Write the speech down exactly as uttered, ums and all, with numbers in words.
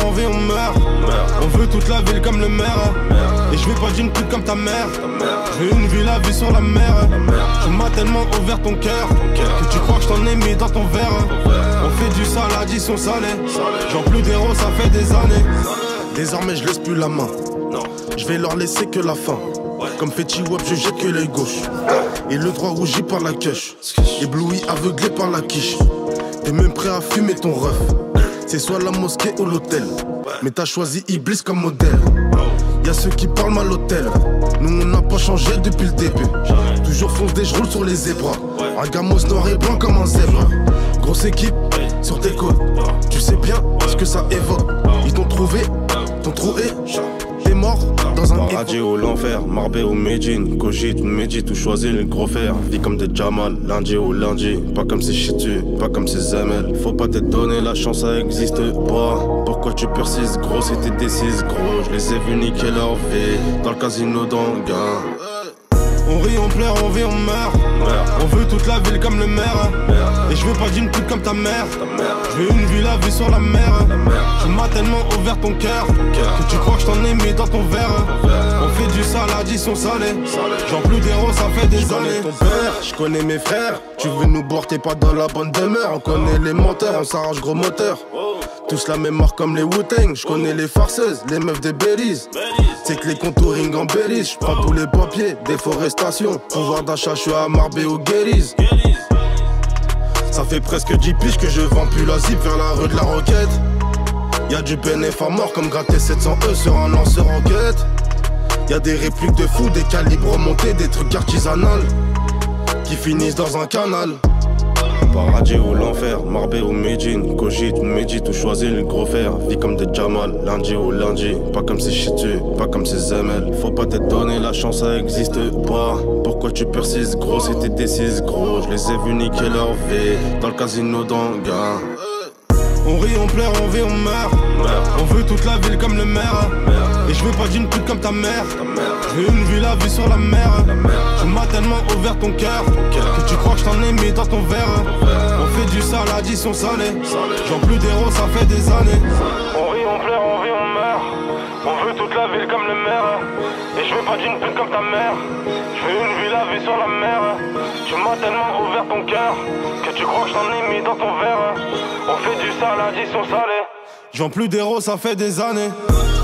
on vit, on meurt. On veut toute la ville comme le maire. Et je veux pas d'une pute comme ta mère. Je veux une villa vue sur la mer. Tu m'as tellement ouvert ton cœur que tu crois que je t'en ai mis dans ton verre. On fait du sale, addition salée. J'en plus d'héros, ça fait des années. Désormais je laisse plus la main. Je vais leur laisser que la fin. Comme Fetty Wap, je jette que l'œil gauche. Et le droit rougi par la queche. Ébloui, aveuglé par la quiche. T'es même prêt à fumer ton ref. C'est soit la mosquée ou l'hôtel. Mais t'as choisi Iblis comme modèle. Y'a ceux qui parlent mal l'hôtel. Nous on n'a pas changé depuis le début. Toujours foncé, je roule sur les zébras. Un gamos noir et blanc comme un zèbre. Grosse équipe sur tes côtes. Tu sais bien ce que ça évoque. Ils t'ont trouvé, t'ont trouvé. T'es mort dans un paradis ou l'enfer, Marbé ou Medjin, cogite, médite ou choisis le gros fer. Vie comme des Jamal, lundi ou lundi. Pas comme ces chitus, pas comme ces M L. Faut pas te donner la chance, ça existe pas. Pourquoi tu persistes gros si t'es décise gros? Je les ai vus niquer leur vie dans le casino d'Anguin. On rit, on pleure, on vit, on meurt. On veut toute la ville comme le maire. Et je veux pas d'une pute comme ta mère. Je veux une villa vue sur la mer. Tu m'as tellement ouvert ton cœur que tu crois que je t'en ai mis dans ton verre. On fait du sale, addition salée. J'en plus d'héros, ça fait des années. Ton père, je connais mes frères. Tu veux nous boire, t'es pas dans la bonne demeure. On connaît les menteurs, on s'arrache gros moteur. Tous la même marque comme les Wu-Tang. Je connais les farceuses, les meufs des Belize. C'est que les contouring embellissent. Je prends tous les papiers, déforestation. Pouvoir d'achat, je suis à Marbé ou Guérise. Ça fait presque dix piges que je vends plus la zip vers la rue de la Roquette. Y'a du bénéf à mort comme gratter sept cents E sur un lanceur en quête. Y'a des répliques de fous, des calibres remontés, des trucs artisanales qui finissent dans un canal. Paradis ou l'enfer, Marbé ou Medjin, cogite, médite ou choisis le gros fer. Vie comme des Jamal, lundi ou lundi. Pas comme ces chitus, pas comme ces M L. Faut pas te donner la chance, ça existe pas. Pourquoi tu persistes gros si t'es décise gros? Je les ai vus niquer leur vie dans le casino d'Anguin. On rit, on pleure, on vit, on meurt. On veut toute la ville comme le maire. Et je veux pas d'une pute comme ta mère. Je veux une villa vue sur la mer. Tu m'as tellement ouvert ton cœur que tu crois que je t'en ai mis dans ton verre. On fait du sale, addition salée. J'en plus d'héros, ça fait des années. On rit, on pleure, on vit, on meurt. On veut toute la ville comme le maire. Et je veux pas d'une pute comme ta mère. Je veux une villa vue sur la mer. Tu m'as tellement ouvert ton cœur que tu crois que je t'en ai mis dans ton verre. On fait du sale, addition salée. J'en plus d'héros, ça fait des années.